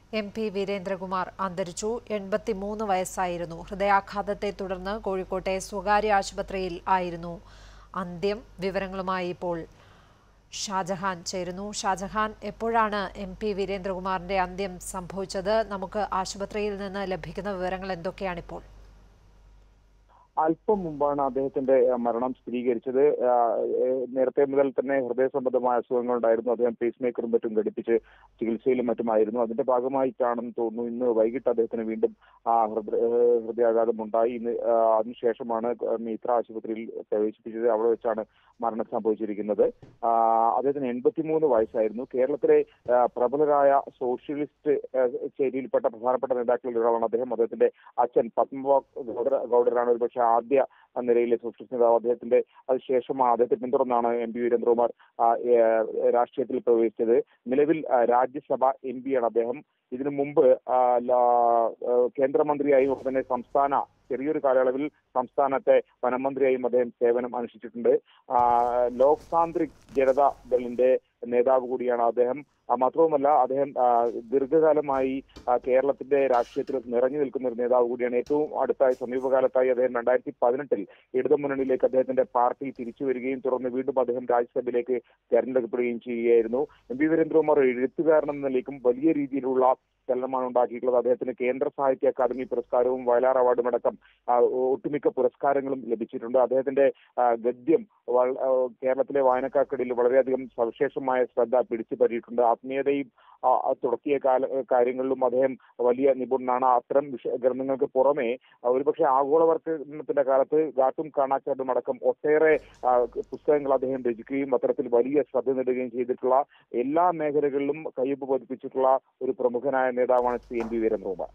MP Veerendrakumar അന്തരിച്ചു. 83 വയസ്സായിരുന്നു. ഹൃദയാഘാതത്തെ തുടർന്ന് കോഴിക്കോട്ടെ സ്വകാര്യ ആശുപത്രിയിൽ ആയിരുന്നു അന്ത്യം. വിവരങ്ങളുമായി ഇപ്പോൾ ഷാജഹാൻ ചേരുന്നു. ഷാജഹാൻ, എപ്പോഴാണ് MP വീരേന്ദ്രകുമാറിന്റെ അന്ത്യം സംഭവിച്ചത്? നമുക്ക് ആശുപത്രിയിൽ നിന്ന് ലഭിക്കുന്ന വിവരങ്ങൾ എന്തൊക്കെയാണിപ്പോൾ? അല്പം മുമ്പാണ് അദ്ദേഹത്തിന്റെ മരണം സ്ഥിരീകരിച്ചത്. നേരത്തെ മുതൽ തന്നെ ഹൃദയ സംബന്ധമായ അസുഖങ്ങൾ ഉണ്ടായിരുന്നു. അദ്ദേഹം പേസ് മേക്കറും മറ്റും ഘടിപ്പിച്ച് ചികിത്സയിലും മറ്റുമായിരുന്നു. അതിന്റെ ഭാഗമായിട്ടാണെന്ന് തോന്നുന്നു ഇന്ന് വൈകിട്ട് അദ്ദേഹത്തിന് വീണ്ടും ഹൃദയാഘാതം ഉണ്ടായി. അതിനുശേഷമാണ് മിത്ര ആശുപത്രിയിൽ പ്രവേശിപ്പിച്ചത്. അവിടെ വെച്ചാണ് മരണം സംഭവിച്ചിരിക്കുന്നത്. അദ്ദേഹത്തിന് 83 വയസ്സായിരുന്നു. കേരളത്തിലെ പ്രബലരായ സോഷ്യലിസ്റ്റ് ചേരിയിൽപ്പെട്ട പ്രധാനപ്പെട്ട നേതാക്കളിൽ ഒരാളാണ് അദ്ദേഹം. അദ്ദേഹത്തിന്റെ അച്ഛൻ പത്മനാഭ ഗൗഡരാണ് ഒരുപക്ഷെ ആദ്യ നിരയിലെ സോഷ്യലിസ്റ്റ് നേതാവ്. അദ്ദേഹത്തിന്റെ അതിനുശേഷമാണ് അദ്ദേഹത്തെ പിന്തുടർന്നാണ് MP വീരേന്ദ്രകുമാർ രാഷ്ട്രീയത്തിൽ പ്രവേശിച്ചത്. നിലവിൽ രാജ്യസഭ MP ആണ് അദ്ദേഹം. ഇതിനു മുമ്പ് കേന്ദ്രമന്ത്രിയായും തന്നെ ചെറിയൊരു കാലയളവിൽ സംസ്ഥാനത്തെ വനമന്ത്രിയായും അദ്ദേഹം സേവനം അനുഷ്ഠിച്ചിട്ടുണ്ട്. ലോക് താന്ത്രിക് ജനതാ ദളിന്റെ നേതാവ് കൂടിയാണ് അദ്ദേഹം. മാത്രവുമല്ല, അദ്ദേഹം ദീർഘകാലമായി കേരളത്തിന്റെ രാഷ്ട്രീയത്തിൽ നിറഞ്ഞു നിൽക്കുന്ന ഒരു നേതാവ് കൂടിയാണ്. ഏറ്റവും അടുത്തായി സമീപകാലത്തായി അദ്ദേഹം 2018 ഇടതുമുന്നണിയിലേക്ക് അദ്ദേഹത്തിന്റെ പാർട്ടി തിരിച്ചു വരികയും തുടർന്ന് വീണ്ടും അദ്ദേഹം രാജ്യസഭയിലേക്ക് തെരഞ്ഞെടുക്കപ്പെടുകയും ചെയ്യുകയായിരുന്നു. MP വീരേന്ദ്രകുമാർ എഴുത്തുകാരൻ എന്ന നിലയ്ക്കും വലിയ രീതിയിലുള്ള ചലനമാണ് ഉണ്ടാക്കിയിട്ടുള്ളത്. അദ്ദേഹത്തിന് കേന്ദ്ര സാഹിത്യ അക്കാദമി പുരസ്കാരവും വയലാർ അവാർഡും അടക്കം ഒട്ടുമിക്ക പുരസ്കാരങ്ങളും ലഭിച്ചിട്ടുണ്ട്. അദ്ദേഹത്തിന്റെ ഗദ്യം കേരളത്തിലെ വായനക്കാർക്കിടയിൽ വളരെയധികം സവിശേഷമായ ശ്രദ്ധ പിടിച്ചു പറ്റിയിട്ടുണ്ട്. ആത്മീയതയും തുടങ്ങിയ കാര്യങ്ങളിലും അദ്ദേഹം വലിയ നിപുണനാണ്. അത്തരം ഗ്രന്ഥങ്ങൾക്ക് പുറമെ ഒരുപക്ഷെ ആഗോളവൽക്കരണത്തിന്റെ കാലത്ത് ഗാട്ടും കാണാച്ചാട്ടും അടക്കം ഒട്ടേറെ പുസ്തകങ്ങൾ അദ്ദേഹം രചിക്കുകയും അത്തരത്തിൽ വലിയ ശ്രദ്ധ നേടുകയും ചെയ്തിട്ടുള്ള എല്ലാ മേഖലകളിലും കയ്യൊപ്പ് പതിപ്പിച്ചിട്ടുള്ള ഒരു പ്രമുഖനായ നേതാവാണ് MP വീരേന്ദ്രകുമാർ.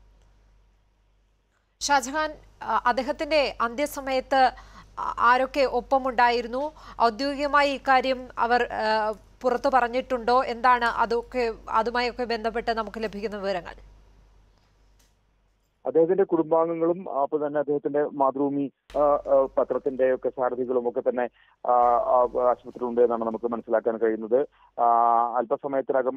ഷാജഹാൻ, അദ്ദേഹത്തിന്റെ അന്ത്യസമയത്ത് ആരൊക്കെ ഒപ്പമുണ്ടായിരുന്നു? ഔദ്യോഗികമായി ഇക്കാര്യം അവർ പുറത്തു പറഞ്ഞിട്ടുണ്ടോ? എന്താണ് അതുമായൊക്കെ ബന്ധപ്പെട്ട് നമുക്ക് ലഭിക്കുന്ന വിവരങ്ങൾ? അദ്ദേഹത്തിന്റെ കുടുംബാംഗങ്ങളും അപ്പോൾ തന്നെ അദ്ദേഹത്തിന്റെ മാതൃഭൂമി പത്രത്തിന്റെ ഒക്കെ സാരഥികളും ഒക്കെ തന്നെ ആശുപത്രിയിൽ ഉണ്ട് എന്നാണ് നമുക്ക് മനസ്സിലാക്കാൻ കഴിയുന്നത്. അല്പസമയത്തിനകം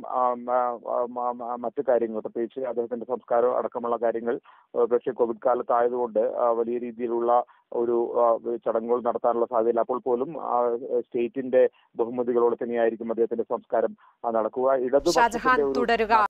മറ്റു കാര്യങ്ങൾ, പ്രത്യേകിച്ച് അദ്ദേഹത്തിന്റെ സംസ്കാരം അടക്കമുള്ള കാര്യങ്ങൾ പക്ഷേ കോവിഡ് കാലത്തായതുകൊണ്ട് വലിയ രീതിയിലുള്ള ഒരു ചടങ്ങുകൾ നടത്താനുള്ള സാധ്യതയില്ല. അപ്പോൾ പോലും സ്റ്റേറ്റിന്റെ ബഹുമതികളോടെ തന്നെയായിരിക്കും അദ്ദേഹത്തിന്റെ സംസ്കാരം നടക്കുക. ഷാജഹാൻ തുടരുക.